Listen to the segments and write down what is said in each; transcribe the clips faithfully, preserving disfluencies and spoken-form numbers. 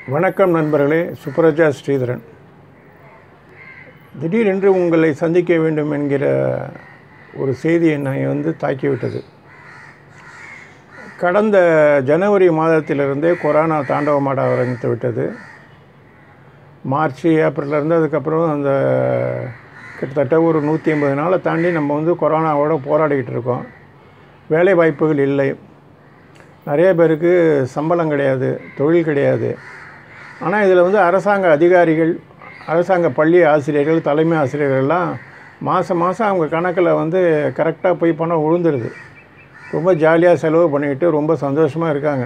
வணக்கம் நண்பர்களே, சுப்ரஜா ஸ்ரீதரன். திடீரென்று உங்களை சந்திக்க வேண்டும் என்கிற ஒரு செய்தி என்னை வந்து தாக்கிவிட்டது. கடந்த ஜனவரி மாதத்திலிருந்தே கொரோனா தாண்டவமாட ஆரம்பித்து விட்டது. மார்ச் ஏப்ரல்லேருந்து அதுக்கப்புறம் அந்த கிட்டத்தட்ட ஒரு நூற்றி ஐம்பது நாளை தாண்டி நம்ம வந்து கொரோனாவோட போராடிக்கிட்டு இருக்கோம். வேலை வாய்ப்புகள் இல்லை, நிறைய பேருக்கு சம்பளம் கிடையாது, தொழில் கிடையாது. ஆனால் இதில் வந்து அரசாங்க அதிகாரிகள், அரசாங்க பள்ளி ஆசிரியர்கள், தலைமை ஆசிரியர்கள்லாம் மாதம் மாதம் அவங்க கணக்கில் வந்து கரெக்டாக போய் பணம் விழுந்துருது. ரொம்ப ஜாலியாக செலவு பண்ணிக்கிட்டு ரொம்ப சந்தோஷமாக இருக்காங்க.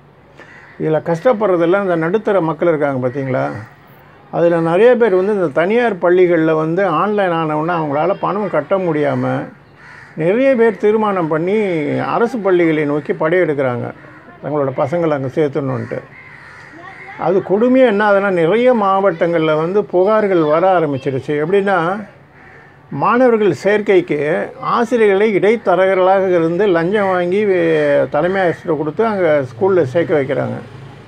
இதில் கஷ்டப்படுறதெல்லாம் இந்த நடுத்தர மக்கள் இருக்காங்க பார்த்தீங்களா. அதில் நிறைய பேர் வந்து இந்த தனியார் பள்ளிகளில் வந்து ஆன்லைன் ஆனவுன்னா அவங்களால பணம் கட்ட முடியாமல் நிறைய பேர் தீர்மானம் பண்ணி அரசு பள்ளிகளை நோக்கி படையெடுக்கிறாங்க, தங்களோட பசங்களை அங்கே சேர்த்துணுன்ட்டு. அது கொடுமையாக என்ன ஆகுதுன்னா, நிறைய மாவட்டங்களில் வந்து புகார்கள் வர ஆரம்பிச்சிருச்சு. எப்படின்னா, மாணவர்கள் சேர்க்கைக்கு ஆசிரியர்களை இடைத்தரகர்களாக இருந்து லஞ்சம் வாங்கி தலைமை ஆசிரியர் கொடுத்து அங்கே ஸ்கூலில் சேர்க்க வைக்கிறாங்க.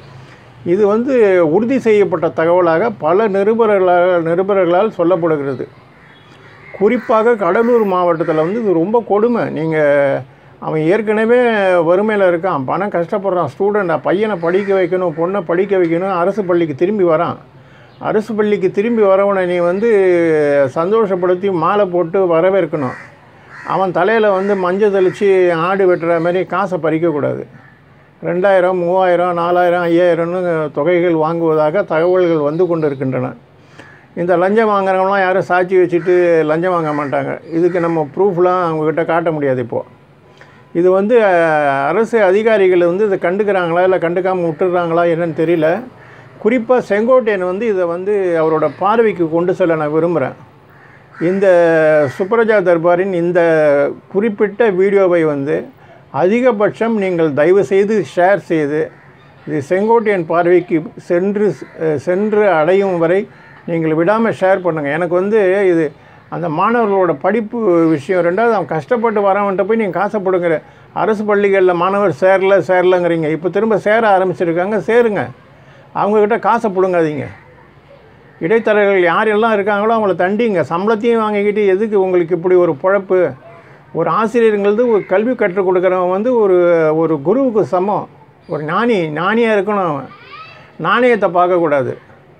இது வந்து உறுதி செய்யப்பட்ட தகவலாக பல நிருபர்களால் நிருபர்களால் சொல்லப்படுகிறது. குறிப்பாக கடலூர் மாவட்டத்தில் வந்து இது ரொம்ப கொடுமை. நீங்கள் அவன் ஏற்கனவே வறுமையில் இருக்கான், பணம் கஷ்டப்படுறான், ஸ்டூடெண்ட் பையனை படிக்க வைக்கணும், பொண்ணை படிக்க வைக்கணும், அரசு பள்ளிக்கு திரும்பி வரான். அரசு பள்ளிக்கு திரும்பி வரவனை நீ வந்து சந்தோஷப்படுத்தி மாலை போட்டு வரவேற்கணும். அவன் தலையில் வந்து மஞ்சள் தெளித்து ஆடு வெட்டுற மாதிரி காசை பறிக்கக்கூடாது. ரெண்டாயிரம், மூவாயிரம், நாலாயிரம், ஐயாயிரம்னு தொகைகள் வாங்குவதாக தகவல்கள் வந்து கொண்டு இருக்கின்றன. இந்த லஞ்சம் வாங்குறவங்களாம் யாரும் சாட்சி வச்சுட்டு லஞ்சம் வாங்க மாட்டாங்க. இதுக்கு நம்ம ப்ரூஃப்லாம் அவங்கக்கிட்ட காட்ட முடியாது. இப்போது இது வந்து அரசு அதிகாரிகள் வந்து இதை கண்டுக்கிறாங்களா இல்லை கண்டுக்காமல் விட்டுறாங்களா என்னன்னு தெரியல. குறிப்பாக செங்கோட்டையன் வந்து இதை வந்து அவரோட பார்வைக்கு கொண்டு செல்ல நான் விரும்புகிறேன். இந்த சுப்ரஜா தர்பாரின் இந்த குறிப்பிட்ட வீடியோவை வந்து அதிகபட்சம் நீங்கள் தயவு செய்து ஷேர் செய்து இது செங்கோட்டையன் பார்வைக்கு சென்று சென்று அடையும் வரை நீங்கள் விடாமல் ஷேர் பண்ணுங்கள். எனக்கு வந்து இது அந்த மாணவர்களோட படிப்பு விஷயம். ரெண்டாவது, அவன் கஷ்டப்பட்டு வரவன்ட்ட போய் நீங்கள் காசை போடுங்கிற. அரசு பள்ளிகளில் மாணவர் சேரல சேரலைங்கிறீங்க, இப்போ திரும்ப சேர ஆரம்பிச்சிருக்காங்க, சேருங்க. அவங்கக்கிட்ட காசை பிடுங்காதீங்க. இடைத்தரகர்கள் யாரெல்லாம் இருக்காங்களோ அவங்கள தண்டிங்க. சம்பளத்தையும் வாங்கிக்கிட்டு எதுக்கு உங்களுக்கு இப்படி ஒரு பொழப்பு? ஒரு ஆசிரியருங்கிறது ஒரு கல்வி கற்றுக் கொடுக்குறவன் வந்து ஒரு ஒரு குருவுக்கு சமம், ஒரு ஞானி ஞானியாக இருக்கணும். அவன் நாணயத்தை பார்க்கக்கூடாது.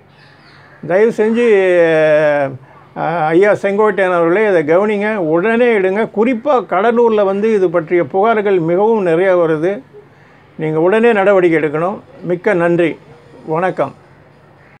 தயவு செஞ்சு ஐயா செங்கோட்டையன் அவர்களே இதை கவனிங்க, உடனே எடுங்க. குறிப்பாக கடலூரில் வந்து இது பற்றிய புகார்கள் மிகவும் நிறைய வருது. நீங்கள் உடனே நடவடிக்கை எடுக்கணும். மிக்க நன்றி, வணக்கம்.